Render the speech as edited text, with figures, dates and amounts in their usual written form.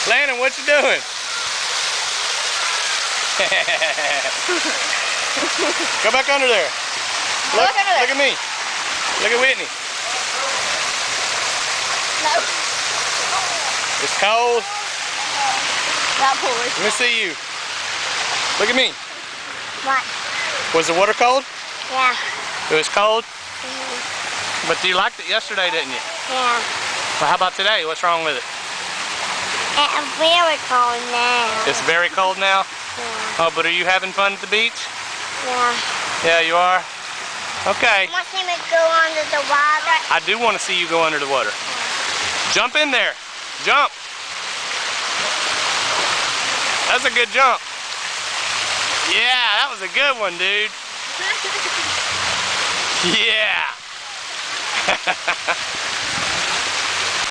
Landon, what you doing? Go back under there. Look at me. Look at Whitney. No. It's cold. Not poor. Let me see you. Look at me. What? Was the water cold? Yeah. It was cold? Mm-hmm. But you liked it yesterday, didn't you? Yeah. Well, how about today? What's wrong with it? It's very cold now. It's very cold now? Yeah. Oh, but are you having fun at the beach? Yeah. Yeah, you are? Okay. You want to see me go under the water? I do want to see you go under the water. Jump in there. Jump. That's a good jump. Yeah, that was a good one, dude. Yeah.